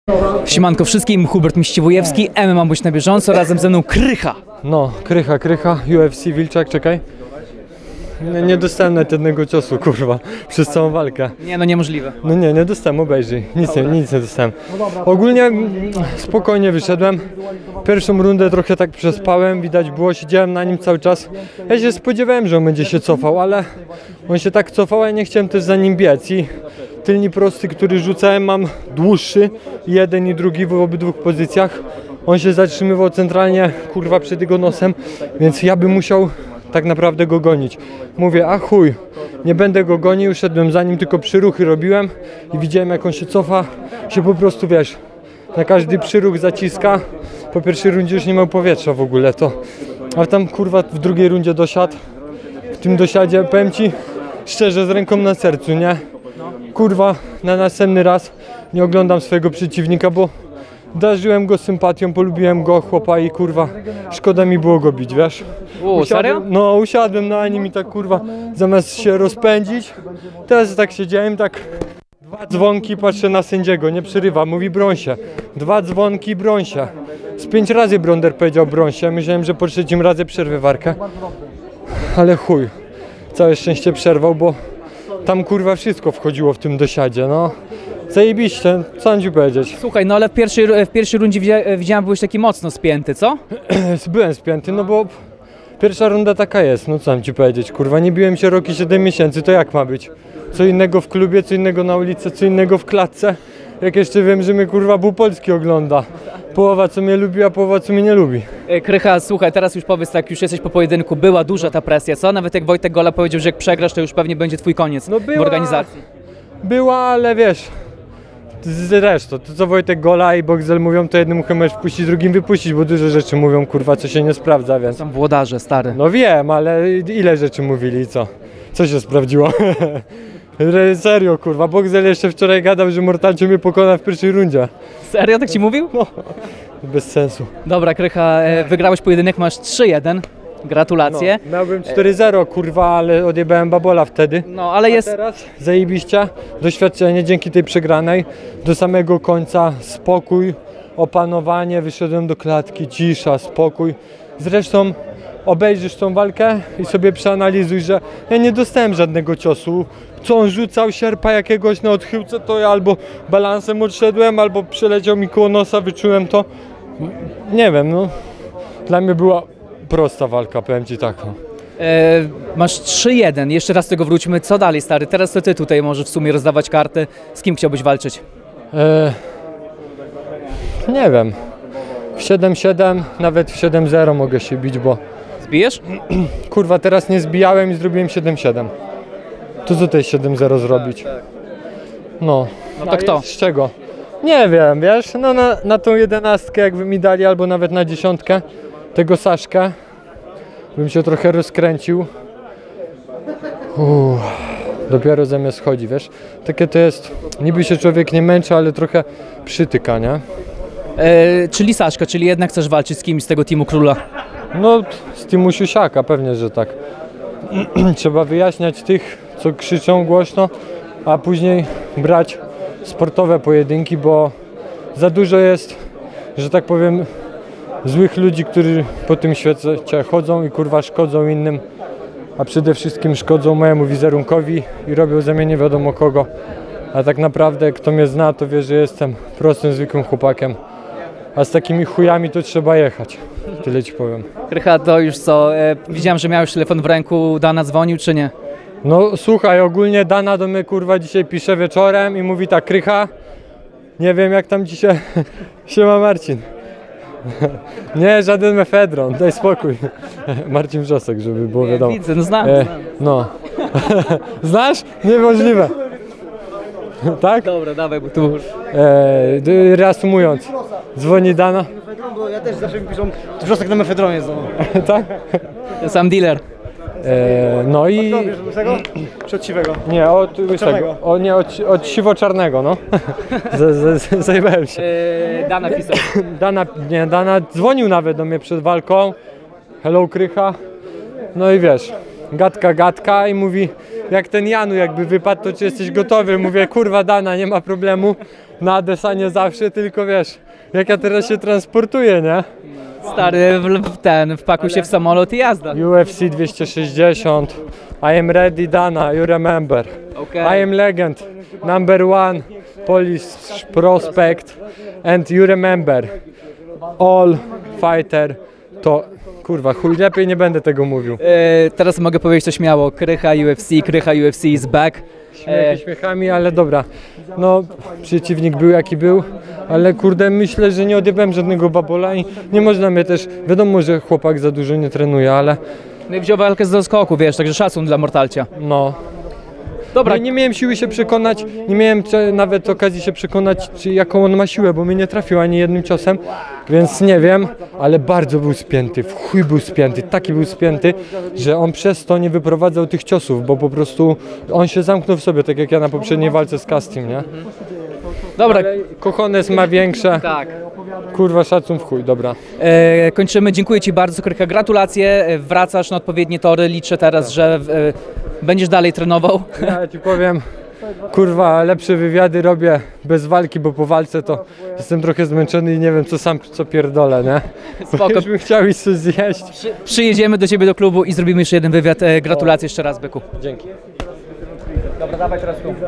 Siemanko wszystkim, Hubert Miściwojewski, MMA Bądź na bieżąco, razem ze mną Krycha. No, Krycha, UFC, Wilczak, czekaj. Nie dostałem nawet jednego ciosu, kurwa, przez całą walkę. Nie, no niemożliwe. No nie dostałem, obejrzyj, nic nie dostałem. Ogólnie spokojnie wyszedłem. Pierwszą rundę trochę tak przespałem, widać było, siedziałem na nim cały czas. Ja się spodziewałem, że on będzie się cofał, ale on się tak cofał, a ja nie chciałem też za nim biec. I tylni prosty, który rzucałem, mam dłuższy, jeden i drugi w obydwu pozycjach. On się zatrzymywał centralnie, kurwa, przed jego nosem, więc ja bym musiał tak naprawdę go gonić. Mówię, a chuj, nie będę go gonił, szedłem za nim, tylko przyruchy robiłem i widziałem, jak on się cofa, się po prostu, wiesz, na każdy przyruch zaciska. Po pierwszej rundzie już nie miał powietrza w ogóle, a tam, kurwa, w drugiej rundzie dosiadł. W tym dosiadzie, powiem ci szczerze, z ręką na sercu, nie? Kurwa, na następny raz nie oglądam swojego przeciwnika, bo darzyłem go sympatią, polubiłem go, chłopa, i kurwa, szkoda mi było go bić, wiesz? Serio? No, usiadłem na nim i tak, kurwa, zamiast się rozpędzić, teraz tak siedziałem, tak dwa dzwonki, patrzę na sędziego, nie przerywa, mówi broń się. Dwa dzwonki, broń się. Z 5 razy Bronder powiedział broń się, myślałem, że po trzecim razie przerwę walkę, ale chuj, całe szczęście przerwał, bo tam, kurwa, wszystko wchodziło w tym dosiadzie, no. Zajebiście, co mam ci powiedzieć? Słuchaj, no ale w pierwszej rundzie widziałem, byłeś taki mocno spięty, co? Byłem spięty, no bo pierwsza runda taka jest, no co mam ci powiedzieć, kurwa, nie biłem się roki 7 miesięcy, to jak ma być? Co innego w klubie, co innego na ulicy, co innego w klatce, jak jeszcze wiem, że mnie, kurwa, pół Polski ogląda. Połowa co mnie lubi, a połowa co mnie nie lubi. Krycha, słuchaj, teraz już powiedz, tak już jesteś po pojedynku, była duża ta presja, co? Nawet jak Wojtek Gola powiedział, że jak przegrasz, to już pewnie będzie twój koniec w organizacji. Była, ale wiesz, zresztą, to co Wojtek Gola i Boxel mówią, to jednym uchem możesz wpuścić, drugim wypuścić, bo dużo rzeczy mówią, kurwa, co się nie sprawdza, więc... Są włodarze, stary. No wiem, ale ile rzeczy mówili i co? Co się sprawdziło? Serio, kurwa, Boxel jeszcze wczoraj gadał, że Mortalcio mnie pokona w pierwszej rundzie. Serio, tak ci mówił? No, bez sensu. Dobra, Krycha, wygrałeś pojedynek, masz 3-1. Gratulacje. No, miałbym 4-0, kurwa, ale odjebałem babola wtedy. No, ale jest... Teraz zajebiście, doświadczenie dzięki tej przegranej, do samego końca spokój, opanowanie, wyszedłem do klatki, cisza, spokój. Zresztą obejrzysz tą walkę i sobie przeanalizuj, że ja nie dostałem żadnego ciosu. Co on rzucał, sierpa jakiegoś na odchyłce, to ja albo balansem odszedłem, albo przeleciał mi koło nosa, wyczułem to. Nie wiem, no. Dla mnie była prosta walka, powiem ci tak. Masz 3-1, jeszcze raz do tego wróćmy. Co dalej, stary? Teraz to ty tutaj możesz w sumie rozdawać karty. Z kim chciałbyś walczyć? Nie wiem. W 7-7, nawet w 7-0 mogę się bić, bo... Zbijesz? Kurwa, teraz nie zbijałem i zrobiłem 7-7. To co tutaj 7-0 zrobić? No. No to kto? Z czego? Nie wiem, wiesz, no na tą 11 jakby mi dali, albo nawet na 10 tego Saszkę, bym się trochę rozkręcił. Dopiero ze mnie schodzi, wiesz. Takie to jest, niby się człowiek nie męczy, ale trochę przytyka, nie? Czyli Saszka, czyli jednak chcesz walczyć z kimś z tego teamu Króla? No, z teamu Siusiaka, pewnie, że tak. Trzeba wyjaśniać tych, co krzyczą głośno, a później brać sportowe pojedynki, bo za dużo jest, że tak powiem, złych ludzi, którzy po tym świecie chodzą i, kurwa, szkodzą innym, a przede wszystkim szkodzą mojemu wizerunkowi i robią ze mnie nie wiadomo kogo. A tak naprawdę, kto mnie zna, to wie, że jestem prostym, zwykłym chłopakiem, a z takimi chujami to trzeba jechać. Tyle ci powiem. Krycha, to już co? Widziałem, że miałeś telefon w ręku, Dana dzwonił, czy nie? No słuchaj, ogólnie Dana do mnie, kurwa, dzisiaj pisze wieczorem i mówi tak: Krycha, nie wiem jak tam dzisiaj siema Marcin. Nie, żaden mefedron, daj spokój. Marcin Wrzosek, żeby było wiadomo. Widzę, no znam. No. Znasz? Niemożliwe. Tak? Dobra, dawaj, bo tu... Reasumując, dzwoni Dana. Bo ja też zawsze mi piszą, Wrzosek na mefedronie znowu. Tak? Sam dealer. No i... Od łysego? Czy od siwego? Nie, od łysego. Od siwo-czarnego, no. Zajebałem się. Dana pisał. Dana dzwonił nawet do mnie przed walką. Hello, Krycha. No i wiesz, gadka i mówi, jak ten Janu jakby wypadł, to czy jesteś gotowy? Mówię, kurwa Dana, nie ma problemu, na Adesanie zawsze, tylko wiesz, jak ja teraz się transportuję, nie? Stary, wpakuj się w samolot i jazda. UFC 260, I am ready Dana, you remember. Okay. I am legend, number one Polish prospect and you remember, all fighter to, kurwa, chuj, lepiej nie będę tego mówił. Teraz mogę powiedzieć to śmiało, Krycha UFC is back. Śmiechy śmiechami, ale dobra, no przeciwnik był jaki był, ale kurde myślę, że nie odjebałem żadnego babola i nie można mnie też, wiadomo, że chłopak za dużo nie trenuje, ale No i wziął walkę z doskoku, wiesz, także szacun dla Mortalcia. no. Dobra, No, nie miałem siły się przekonać, nie miałem nawet okazji się przekonać, czy jaką on ma siłę, bo mnie nie trafił ani jednym ciosem, więc nie wiem, ale bardzo był spięty, w chuj był spięty, taki był spięty, że on przez to nie wyprowadzał tych ciosów, bo po prostu on się zamknął w sobie, tak jak ja na poprzedniej walce z Castim, nie? dobra. Ale cojones ma większe, Tak. kurwa szacun w chuj, dobra. Kończymy, dziękuję Ci bardzo, Krycha, gratulacje, wracasz na odpowiednie tory, liczę teraz, że będziesz dalej trenował. Ja ci powiem, kurwa, lepsze wywiady robię bez walki, bo po walce to jestem trochę zmęczony i nie wiem co pierdolę, nie? Spoko. Już bym chciał iść coś zjeść. Przyjedziemy do Ciebie do klubu i zrobimy jeszcze jeden wywiad. Gratulacje jeszcze raz, byku. Dzięki. Dobra, dawaj teraz tu.